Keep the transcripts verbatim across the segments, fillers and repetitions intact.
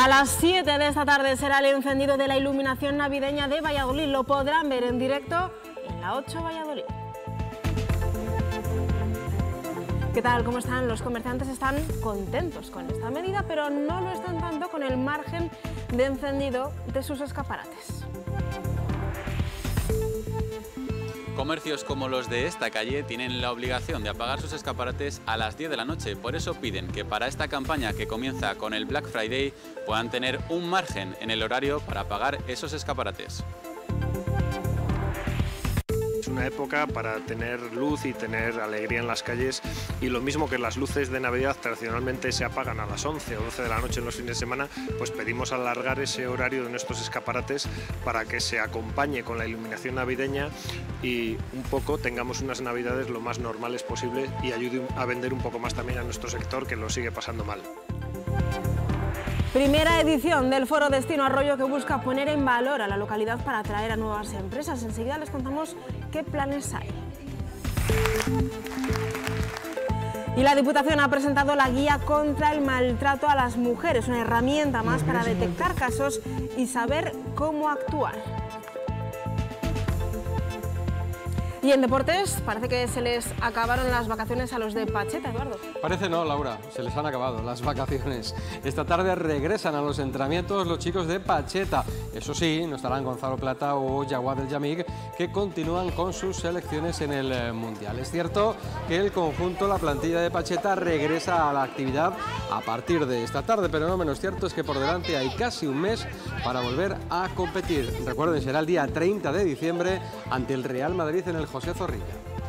A las siete de esta tarde será el encendido de la iluminación navideña de Valladolid. Lo podrán ver en directo en la ocho Valladolid. ¿Qué tal? ¿Cómo están? Los comerciantes están contentos con esta medida, pero no lo están tanto con el margen de encendido de sus escaparates. Comercios como los de esta calle tienen la obligación de apagar sus escaparates a las diez de la noche. Por eso piden que para esta campaña que comienza con el Black Friday puedan tener un margen en el horario para apagar esos escaparates. Es una época para tener luz y tener alegría en las calles, y lo mismo que las luces de Navidad tradicionalmente se apagan a las once o doce de la noche en los fines de semana, pues pedimos alargar ese horario de nuestros escaparates para que se acompañe con la iluminación navideña y un poco tengamos unas Navidades lo más normales posible y ayude a vender un poco más también a nuestro sector, que lo sigue pasando mal. Primera edición del Foro Destino Arroyo, que busca poner en valor a la localidad para atraer a nuevas empresas. Enseguida les contamos qué planes hay. Y la Diputación ha presentado la guía contra el maltrato a las mujeres, una herramienta más para detectar casos y saber cómo actuar. Y en deportes, parece que se les acabaron las vacaciones a los de Pacheta, Eduardo. Parece no, Laura, se les han acabado las vacaciones. Esta tarde regresan a los entrenamientos los chicos de Pacheta. Eso sí, no estarán Gonzalo Plata o Jawad El Yamig, que continúan con sus selecciones en el Mundial. Es cierto que el conjunto, la plantilla de Pacheta, regresa a la actividad a partir de esta tarde, pero no menos cierto es que por delante hay casi un mes para volver a competir. Recuerden, será el día treinta de diciembre ante el Real Madrid en el José Zorrilla.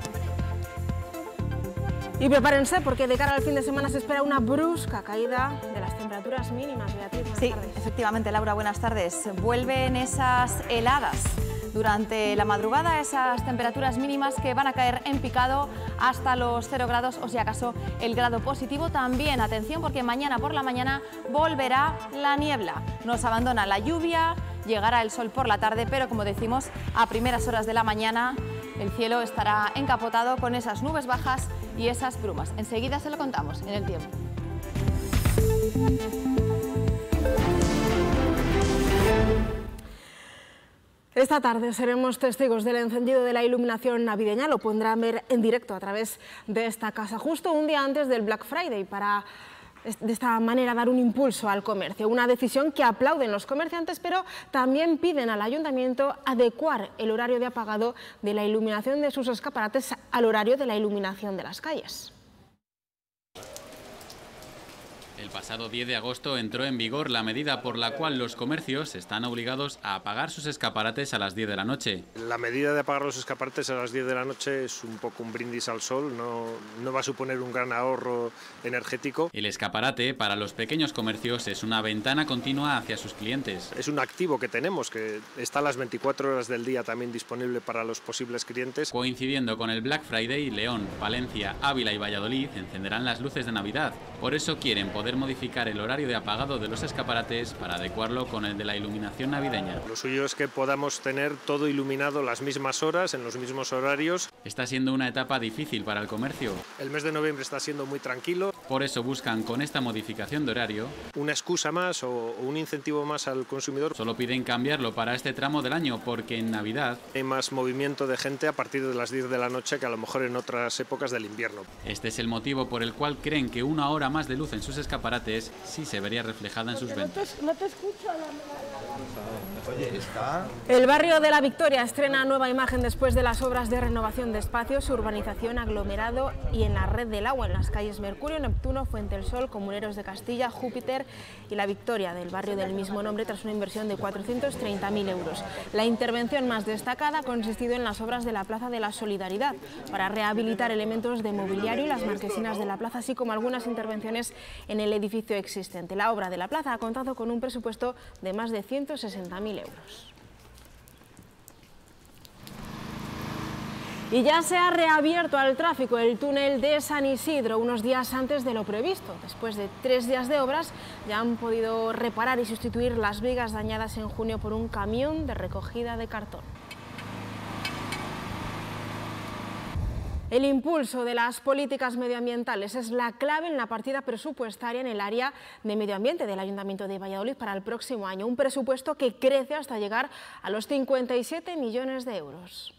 Y prepárense, porque de cara al fin de semana se espera una brusca caída de las temperaturas mínimas. Beatriz, buenas sí, tardes. Efectivamente, Laura, buenas tardes. Vuelven esas heladas durante la madrugada, esas temperaturas mínimas que van a caer en picado hasta los cero grados o si acaso el grado positivo. También atención, porque mañana por la mañana volverá la niebla. Nos abandona la lluvia, llegará el sol por la tarde, pero como decimos, a primeras horas de la mañana el cielo estará encapotado con esas nubes bajas y esas brumas. Enseguida se lo contamos en el tiempo. Esta tarde seremos testigos del encendido de la iluminación navideña. Lo podrán ver en directo a través de esta casa, justo un día antes del Black Friday, para de esta manera dar un impulso al comercio. Una decisión que aplauden los comerciantes, pero también piden al ayuntamiento adecuar el horario de apagado de la iluminación de sus escaparates al horario de la iluminación de las calles. El pasado diez de agosto entró en vigor la medida por la cual los comercios están obligados a apagar sus escaparates a las diez de la noche. La medida de apagar los escaparates a las diez de la noche es un poco un brindis al sol, no, no va a suponer un gran ahorro energético. El escaparate para los pequeños comercios es una ventana continua hacia sus clientes. Es un activo que tenemos, que está a las veinticuatro horas del día también disponible para los posibles clientes. Coincidiendo con el Black Friday, León, Palencia, Ávila y Valladolid encenderán las luces de Navidad. Por eso quieren poder modificar el horario de apagado de los escaparates para adecuarlo con el de la iluminación navideña. Lo suyo es que podamos tener todo iluminado las mismas horas, en los mismos horarios. Está siendo una etapa difícil para el comercio. El mes de noviembre está siendo muy tranquilo. Por eso buscan con esta modificación de horario una excusa más o un incentivo más al consumidor. Solo piden cambiarlo para este tramo del año, porque en Navidad hay más movimiento de gente a partir de las diez de la noche que a lo mejor en otras épocas del invierno. Este es el motivo por el cual creen que una hora más de luz en sus escaparates sí se vería reflejada en sus ventas. No te escucho. Oye, está... El barrio de La Victoria estrena nueva imagen después de las obras de renovación de espacios, urbanización, aglomerado y en la red del agua en las calles Mercurio, Neptuno, Fuente del Sol, Comuneros de Castilla, Júpiter y La Victoria, del barrio del mismo nombre, tras una inversión de cuatrocientos treinta mil euros. La intervención más destacada ha consistido en las obras de la Plaza de la Solidaridad, para rehabilitar elementos de mobiliario y las marquesinas de la plaza, así como algunas intervenciones en el edificio existente. La obra de la plaza ha contado con un presupuesto de más de ciento sesenta mil euros. Y ya se ha reabierto al tráfico el túnel de San Isidro unos días antes de lo previsto. Después de tres días de obras ya han podido reparar y sustituir las vigas dañadas en junio por un camión de recogida de cartón. El impulso de las políticas medioambientales es la clave en la partida presupuestaria en el área de medio ambiente del Ayuntamiento de Valladolid para el próximo año. Un presupuesto que crece hasta llegar a los cincuenta y siete millones de euros.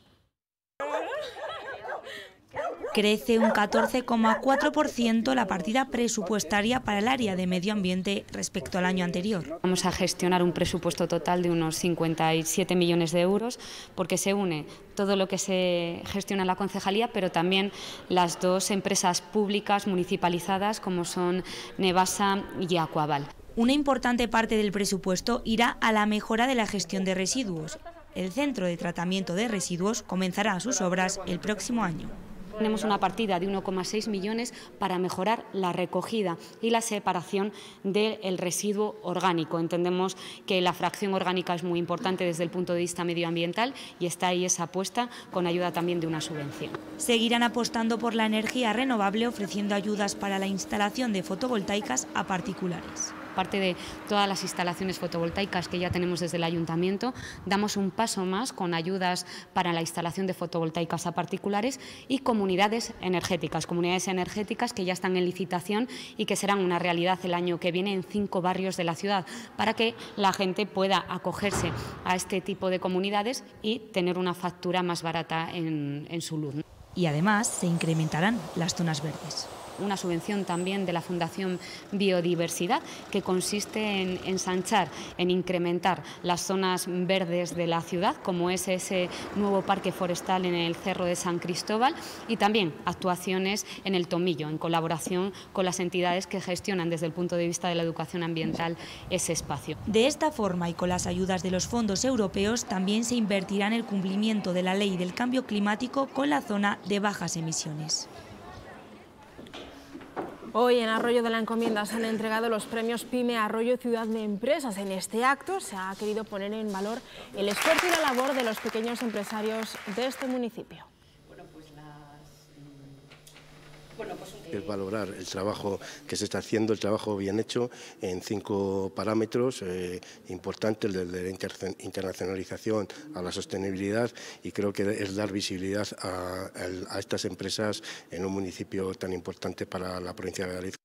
Crece un catorce coma cuatro por ciento la partida presupuestaria para el área de medio ambiente respecto al año anterior. Vamos a gestionar un presupuesto total de unos cincuenta y siete millones de euros porque se une todo lo que se gestiona en la concejalía, pero también las dos empresas públicas municipalizadas como son Nevasa y Aquaval. Una importante parte del presupuesto irá a la mejora de la gestión de residuos. El centro de tratamiento de residuos comenzará sus obras el próximo año. Tenemos una partida de uno coma seis millones para mejorar la recogida y la separación del residuo orgánico. Entendemos que la fracción orgánica es muy importante desde el punto de vista medioambiental y está ahí esa apuesta con ayuda también de una subvención. Seguirán apostando por la energía renovable ofreciendo ayudas para la instalación de fotovoltaicas a particulares. Aparte de todas las instalaciones fotovoltaicas que ya tenemos desde el Ayuntamiento, damos un paso más con ayudas para la instalación de fotovoltaicas a particulares y comunidades energéticas, comunidades energéticas que ya están en licitación y que serán una realidad el año que viene en cinco barrios de la ciudad, para que la gente pueda acogerse a este tipo de comunidades y tener una factura más barata en, en su luz. Y además se incrementarán las zonas verdes. Una subvención también de la Fundación Biodiversidad que consiste en ensanchar, en incrementar las zonas verdes de la ciudad, como es ese nuevo parque forestal en el Cerro de San Cristóbal, y también actuaciones en el Tomillo, en colaboración con las entidades que gestionan desde el punto de vista de la educación ambiental ese espacio. De esta forma y con las ayudas de los fondos europeos también se invertirá en el cumplimiento de la ley del cambio climático con la zona de bajas emisiones. Hoy en Arroyo de la Encomienda se han entregado los premios PYME Arroyo Ciudad de Empresas. En este acto se ha querido poner en valor el esfuerzo y la labor de los pequeños empresarios de este municipio. Bueno, pues las... Bueno, pues... Es valorar el trabajo que se está haciendo, el trabajo bien hecho en cinco parámetros eh, importantes, desde la inter internacionalización a la sostenibilidad, y creo que es dar visibilidad a, a, a estas empresas en un municipio tan importante para la provincia de Valladolid.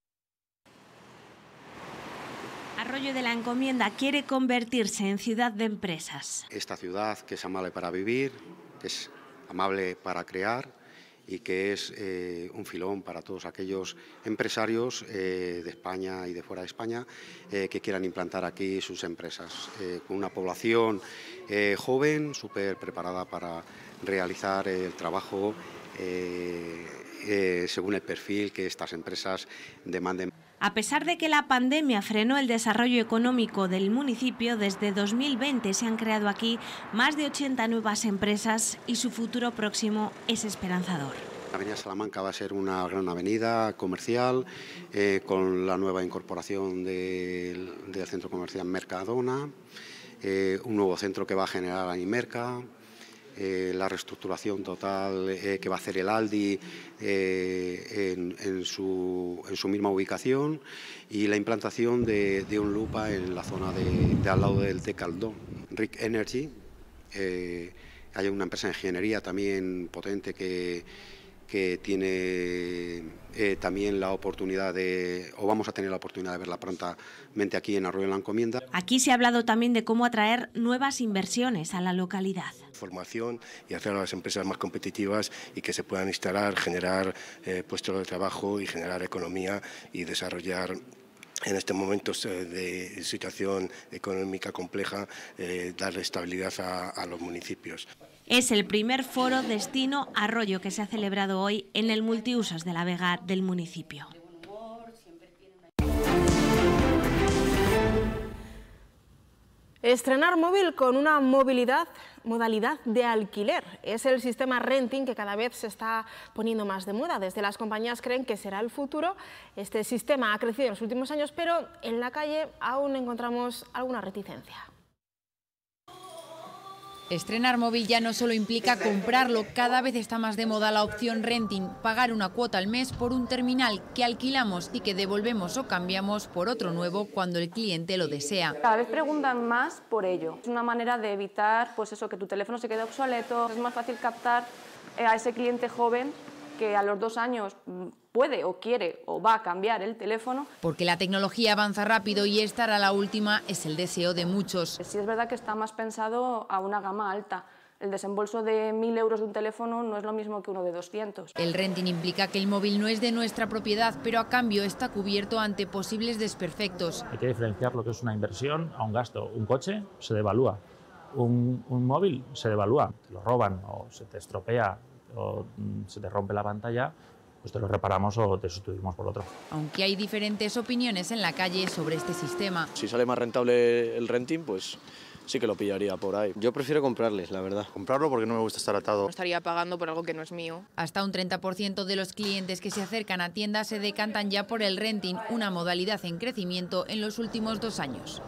Arroyo de la Encomienda quiere convertirse en ciudad de empresas. Esta ciudad que es amable para vivir, que es amable para crear, y que es eh, un filón para todos aquellos empresarios eh, de España y de fuera de España eh, que quieran implantar aquí sus empresas, eh, con una población eh, joven, súper preparada para realizar el trabajo eh, eh, según el perfil que estas empresas demanden. A pesar de que la pandemia frenó el desarrollo económico del municipio, desde dos mil veinte se han creado aquí más de ochenta nuevas empresas y su futuro próximo es esperanzador. La avenida Salamanca va a ser una gran avenida comercial eh, con la nueva incorporación del, del centro comercial Mercadona, eh, un nuevo centro que va a generar Animerca. Eh, la reestructuración total eh, que va a hacer el Aldi eh, en, en, su, en su misma ubicación, y la implantación de, de un Lupa en la zona de, de al lado del Decaldón. Rick Energy, eh, hay una empresa de ingeniería también potente que, que tiene eh, también la oportunidad de, o vamos a tener la oportunidad de verla prontamente aquí en Arroyo de la Encomienda. Aquí se ha hablado también de cómo atraer nuevas inversiones a la localidad. Formación y hacer a las empresas más competitivas y que se puedan instalar, generar eh, puestos de trabajo y generar economía y desarrollar en estos momentos de situación económica compleja, eh, darle estabilidad a, a los municipios. Es el primer foro Destino Arroyo que se ha celebrado hoy en el multiusos de la Vega del municipio. Estrenar móvil con una movilidad, modalidad de alquiler. Es el sistema renting que cada vez se está poniendo más de moda. Desde las compañías creen que será el futuro. Este sistema ha crecido en los últimos años, pero en la calle aún encontramos alguna reticencia. Estrenar móvil ya no solo implica comprarlo, cada vez está más de moda la opción renting, pagar una cuota al mes por un terminal que alquilamos y que devolvemos o cambiamos por otro nuevo cuando el cliente lo desea. Cada vez preguntan más por ello. Es una manera de evitar pues eso, que tu teléfono se quede obsoleto. Es más fácil captar a ese cliente joven que a los dos años puede o quiere o va a cambiar el teléfono. Porque la tecnología avanza rápido y estar a la última es el deseo de muchos. Sí es verdad que está más pensado a una gama alta. El desembolso de mil euros de un teléfono no es lo mismo que uno de doscientos. El renting implica que el móvil no es de nuestra propiedad, pero a cambio está cubierto ante posibles desperfectos. Hay que diferenciar lo que es una inversión a un gasto. Un coche se devalúa, un, un móvil se devalúa. Te lo roban o se te estropea o se te rompe la pantalla, pues te lo reparamos o te sustituimos por otro. Aunque hay diferentes opiniones en la calle sobre este sistema. Si sale más rentable el renting, pues sí que lo pillaría por ahí. Yo prefiero comprarles, la verdad. Comprarlo porque no me gusta estar atado. No estaría pagando por algo que no es mío. Hasta un treinta por ciento de los clientes que se acercan a tiendas se decantan ya por el renting, una modalidad en crecimiento en los últimos dos años.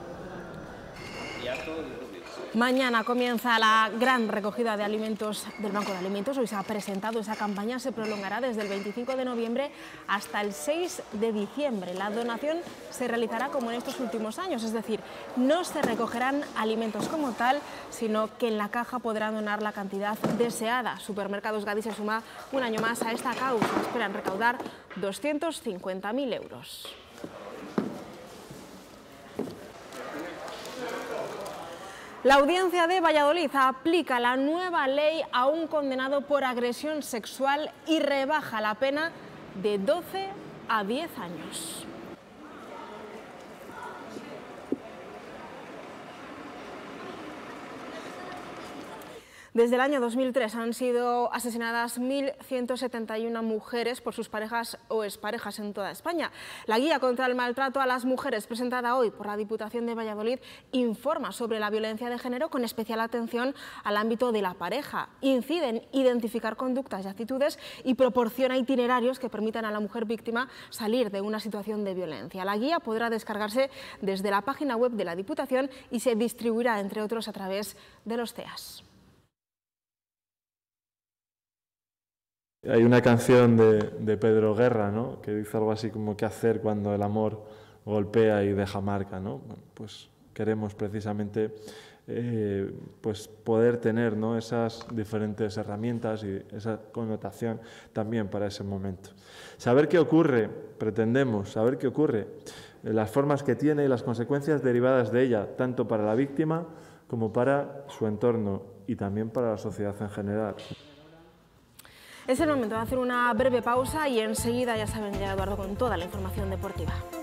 Mañana comienza la gran recogida de alimentos del Banco de Alimentos. Hoy se ha presentado esa campaña, se prolongará desde el veinticinco de noviembre hasta el seis de diciembre. La donación se realizará como en estos últimos años, es decir, no se recogerán alimentos como tal, sino que en la caja podrán donar la cantidad deseada. Supermercados Gadis se suma un año más a esta causa. Esperan recaudar doscientos cincuenta mil euros. La Audiencia de Valladolid aplica la nueva ley a un condenado por agresión sexual y rebaja la pena de doce a diez años. Desde el año dos mil tres han sido asesinadas mil ciento setenta y una mujeres por sus parejas o exparejas en toda España. La guía contra el maltrato a las mujeres, presentada hoy por la Diputación de Valladolid, informa sobre la violencia de género con especial atención al ámbito de la pareja. Incide en identificar conductas y actitudes y proporciona itinerarios que permitan a la mujer víctima salir de una situación de violencia. La guía podrá descargarse desde la página web de la Diputación y se distribuirá, entre otros, a través de los C E As. Hay una canción de, de Pedro Guerra, ¿no?, que dice algo así como: ¿qué hacer cuando el amor golpea y deja marca?, ¿no? Bueno, pues queremos precisamente eh, pues poder tener, ¿no?, esas diferentes herramientas y esa connotación también para ese momento. Saber qué ocurre, pretendemos saber qué ocurre, las formas que tiene y las consecuencias derivadas de ella, tanto para la víctima como para su entorno y también para la sociedad en general. Es el momento de hacer una breve pausa y enseguida, ya saben, ya Eduardo con toda la información deportiva.